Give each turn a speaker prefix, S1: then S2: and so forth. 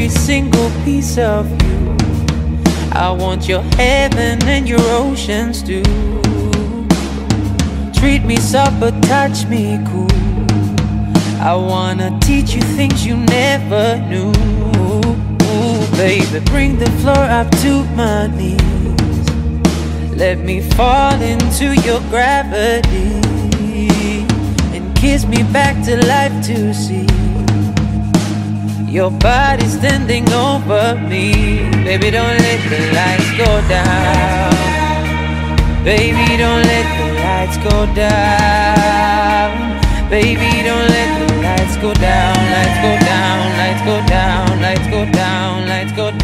S1: every single piece of you. I want your heaven and your oceans too. Treat me soft but touch me cool. I wanna teach you things you never knew. Baby, bring the floor up to my knees. Let me fall into your gravity and kiss me back to life to see your body standing over me. Baby, don't let the lights go down. Baby, don't let the lights go down. Baby, don't let the lights go down. Lights go down, lights go down, lights go down, lights go down.